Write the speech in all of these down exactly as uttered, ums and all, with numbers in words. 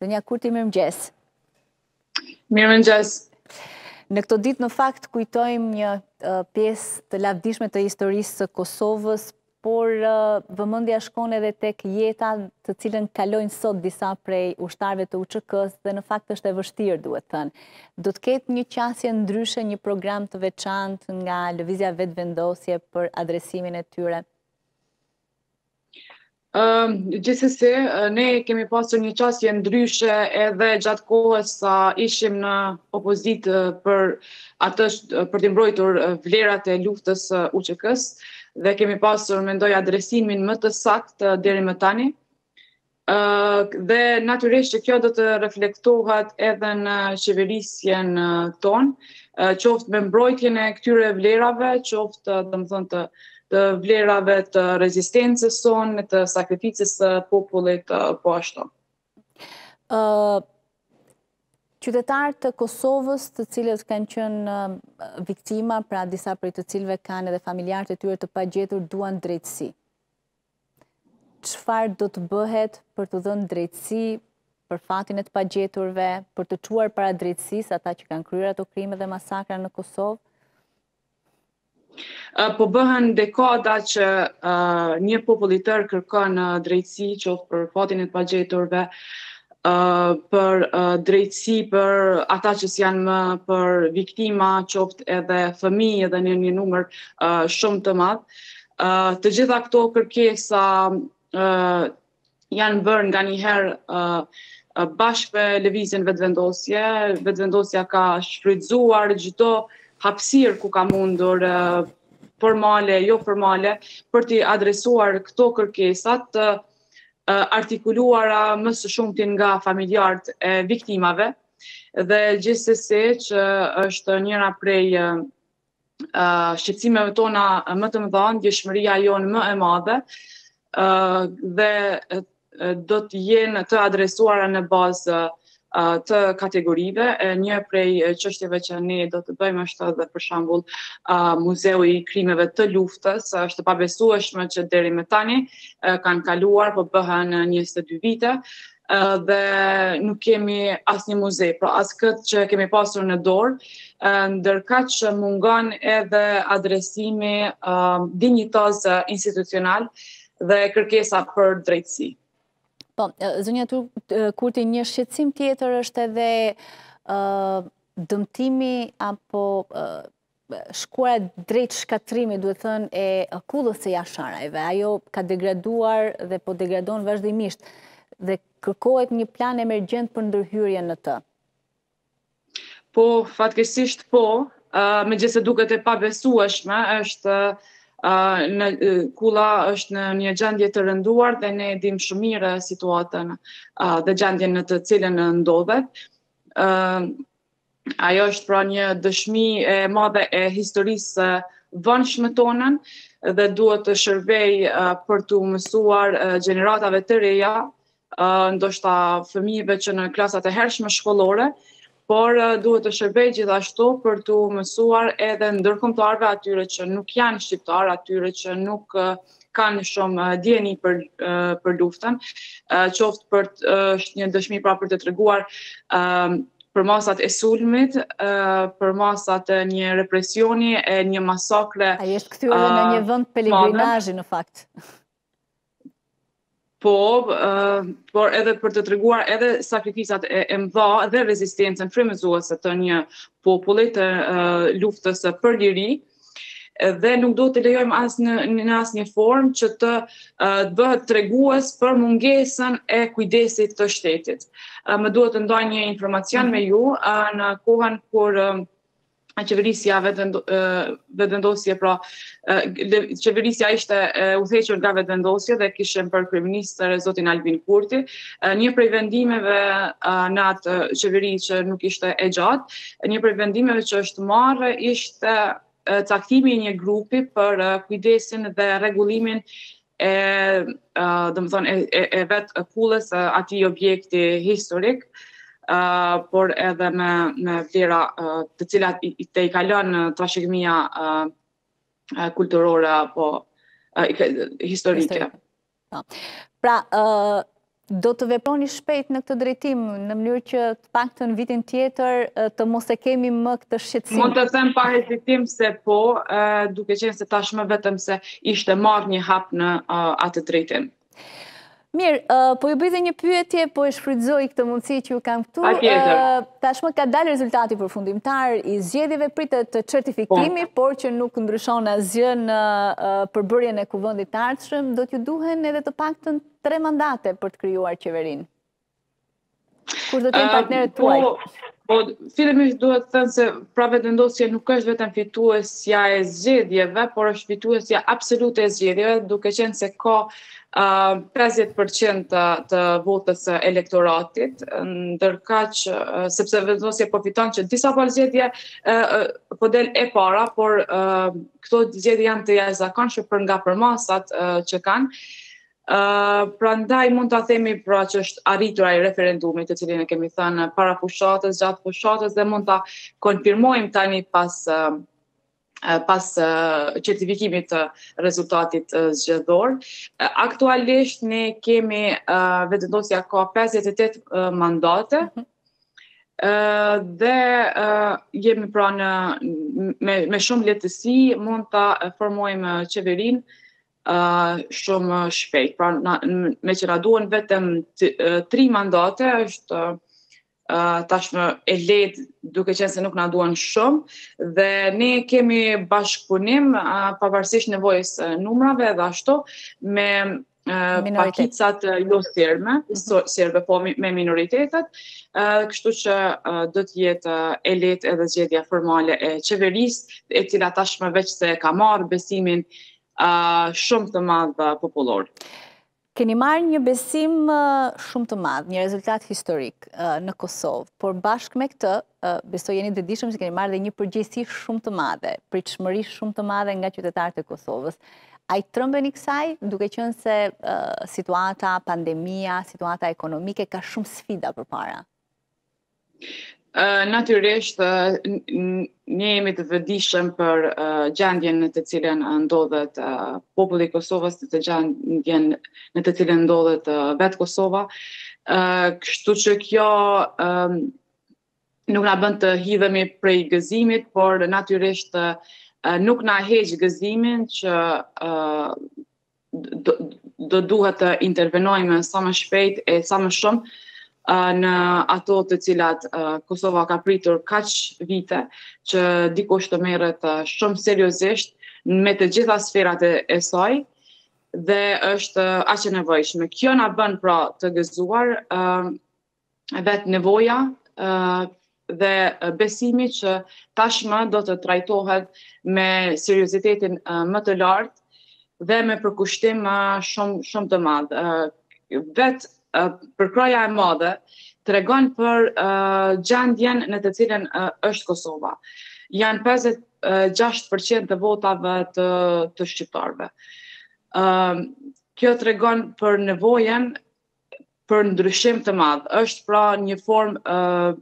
Zonja Kurti, mirëmëngjes. Mirëmëngjes. Në këto ditë në fakt kujtojmë një uh, pjesë të lavdishme të historisë së Kosovës, por uh, vëmendja shkon edhe tek jeta të cilën kalojnë sot disa prej ushtarëve të U Ç K-s dhe në fakt është e vështirë, duhet thënë. Do të ketë një qasje ndryshe, një program të veçantë nga lëvizja vetëvendosje për adresimin e tyre? Uh, gjithsesi, uh, ne kemi pasur një qasje ndryshe edhe gjatë kohës sa ishim në opozitë për atë për të mbrojtur vlerat e luftës së U Ç K-s dhe kemi pasur, mendoj, adresimin më të saktë deri më tani. Uh, dhe natyrisht që kjo do të reflektohet edhe në qeverisjen tonë, uh, qoftë me mbrojtjen e këtyre vlerave, qoftë, domethënë, të të vlerave të rezistencës sonë, të sakrificës së popullit po ashtu. Uh, qytetarët të Kosovës, të cilët kanë qenë uh, viktima, pra disa prej të cilëve kanë edhe familjarët e tyre të pagjetur, duan drejtësi. Çfarë do të bëhet për të dhënë drejtësi për fatin e të pagjeturve, për të çuar para drejtësisë ata që kanë kryer ato krime dhe masakra në Kosovë? Uh, po bëhen dekada që uh, një popull i tërë kërkon uh, drejtësi, qoftë për fatin e të pagjeturve, uh, për uh, drejtësi për ata që janë më për viktima, qoftë edhe fëmijë edhe në një numër uh, shumë të madh. Uh, të gjitha këto kërkesa uh, janë bërë nganjëherë uh, bashkë me lëvizjen vetëvendosje. Vetëvendosja ka shfrytzuar çdo hapësirë ku ka mundur, uh, formale, jo formale, për t'i adresuar këto kërkesat të uh, artikuluara më së shumti nga familjarët e viktimave, dhe gjithsesi që është njëra prej uh, uh, shqetësimeve tona më të mëdha, ndjeshmëria jonë më e madhe, uh, dhe uh, do të jenë të adresuara në bazë të kategorive. Një prej çështjeve që ne do të bëjmë është edhe për shembull Muzeu i Krimeve të Luftës. Është pabesueshme që deri më tani kanë kaluar, po bëhen njëzet e dy vite dhe nuk kemi asnjë muze, pra as këtë që kemi pasur në dorë, ndërkaq që mungon edhe adresimi dinjitoz institucional dhe kërkesa për drejtësi. Po, zonja Kurti, një shqetësim tjetër është edhe uh, dëmtimi apo uh, shkuara drejt shkatrimit, duhet thënë, e kullës së jasharajve. Ajo ka degraduar dhe po degradon vazhdimisht dhe kërkohet një plan emergjent për ndërhyrje në të. Po, fatkeqësisht po, uh, megjithëse duket e pabesueshme, është Uh, në, uh, kulla është në një gjendje të rënduar dhe ne dim shumë mirë situatën uh, dhe gjendjen në të cilën ndodhet. Uh, ajo është pra një dëshmi e madhe e historisë vënshme tonën dhe duhet të shërbej uh, për të mësuar uh, gjeneratave të reja, uh, ndoshta fëmijëve që në klasat e hershme shkollore, por duhet të shërbej gjithashtu për të mësuar edhe ndërkombëtarëve, atyre që nuk janë shqiptar, atyre që nuk kanë shumë dieni për për luftën, qoftë për është një dëshmi pra për të treguar për masat e sulmit, për masat e një represioni, e një masakre. Ai është kthyer në një vend pelegrinazhi në fakt. Po, uh, por edhe për të treguar edhe sakrificat e, e mëdha dhe rezistencën frymëzuese të një populli, të uh, luftës për liri, dhe nuk do të lejojmë as në, në asnjë formë që të uh, bëhet tregues për mungesën e kujdesit të shtetit. Uh, më duhet të ndaj një informacion me ju uh, në kohën kur uh, qeverisja vetëvendosje, pra qeverisja ishte udhëhequr nga vetëvendosje dhe kishim për kryeministër zotin Albin Kurti. Një prej vendimeve në atë qeveri që nuk ishte e gjatë, një prej vendimeve që është marrë ishte caktimi i një grupi për kujdesin dhe rregullimin e, domethënë, e, e vetë kullës atij objekti historik. Uh, por edhe me, me vlera uh, të cilat i, i të i kalon uh, trashëgimia uh, uh, kulturore apo uh, historike. Pra, uh, Do të veproni shpejt në këtë drejtim, në mënyrë që të paktën vitin tjetër të mos e kemi më këtë shqetësim? Mund të them pa hezitim se po, duke qenë se tashmë vetëm se ishte marrë një hap në atë drejtim. Mirë, po ju bëj dhe një pyetje, po e shfrytëzoj këtë mundësi që ju kam këtu. Tashmë ka dalë rezultati përfundimtar i zgjedhjeve, pritet të certifikimi, por që nuk ndryshon asgjë në përbërjen e kuvendit të ardhshëm, do t'ju duhen edhe të paktën tre mandate për të krijuar qeverinë. Kur do të jenë partnerët tuaj? Po, fillimisht duhet të thënë se pra vetëvendosja nuk është vetëm fituesja e zgjedhjeve, por është fituesja absolute e zgjedhjeve, duke qenë se ka pesëdhjetë përqind të votës së elektoratit, ndërkaq sepse vetëvendosja po fiton që disa palë zgjedhje po del e para, por këto zgjedhje janë të jashtëzakonshme për nga përmasat që kanë. Prandaj mund ta themi pra që është arritur ai referendumi të cilin e kemi thënë para fushatës, gjatë fushatës, dhe mund ta konfirmojmë tani pas pas certifikimit të rezultatit zgjedhor. Aktualisht ne kemi vetëvendosja ka pesëdhjetë e tetë mandate dhe jemi pra në me shumë lehtësi mund ta formojmë qeverinë shumë shpejt. Pra me që na duhen vetëm tri mandate, është tashmë e lehtë duke qenë se nuk na duan shumë, dhe ne kemi bashkëpunim pavarësisht nevojës numrave dhe ashtu me pakicat jo serbe, serbe po me minoritetet, kështu që do të jetë e lehtë edhe zgjedhja formale e qeverisë, e cila tashmë veç se ka marrë besimin shumë të madh popullor. Keni marrë një besim shumë të madh, një rezultat historik në Kosovë, por bashkë me këtë, besoj jeni të dishëm se keni marrë dhe një përgjegjësi shumë të madhe, pritshmëri shumë të madhe nga qytetarët e Kosovës. A i trëmbeni kësaj, duke qenë se situata, pandemia, situata ekonomike ka shumë sfida përpara? Natyrisht, ne jemi të vëdishëm për gjendjen në të cilën ndodhet populli i Kosovës, të gjendjen në të cilën ndodhet vetë Kosova. Kështu që kjo nuk na bën të hidhemi prej gëzimit, por natyrisht nuk na heq gëzimin që do duhet të intervenojmë sa më shpejt e sa më shumë në ato të cilat Kosova ka pritur kaq vite, që dikush të merret shumë seriozisht me të gjitha sferat e saj, dhe është aq e nevojshme. Kjo na bën pra të gëzuar vetë nevoja dhe besimi që tashmë do të trajtohet me seriozitetin më të lartë dhe me përkushtim shumë shumë të madh. Vetë përkraja e madhe tregon për gjendjen në të cilën është Kosova. Janë pesëdhjetë e gjashtë përqind të votave të, të shqiptarëve. Kjo tregon për nevojën për ndryshim të madh. Është pra një formë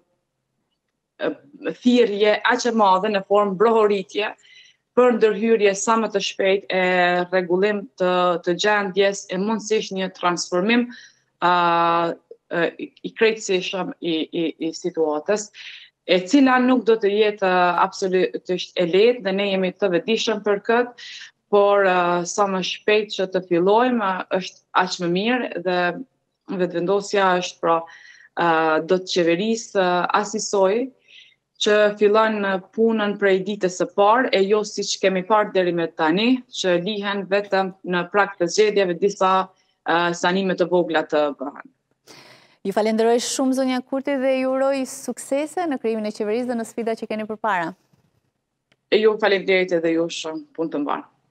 thirrje aq e madhe në formë brohoritje për ndërhyrje sa më të shpejt e rregullim të, të gjendjes e mundësisht një transformim Uh, uh, i krejtësishëm i, i, i situatës, e cila nuk do të jetë uh, absolutisht e lehtë, dhe ne jemi të vetëdijshëm për këtë, por uh, sa më shpejt që të fillojmë uh, është aq më mirë, dhe vetëvendosja është pra uh, do të qeverisë uh, asisoj që fillon punën prej ditës së parë, e jo siç kemi parë deri më tani, që lihen vetëm në prag të zgjedhjeve disa sanime të vogla të bëhen. Ju falenderoj shumë zonja Kurti dhe ju uroj suksese në krijimin e qeverisë dhe në sfidat që keni përpara. E ju falenderit edhe ju shumë, punë të mbarë.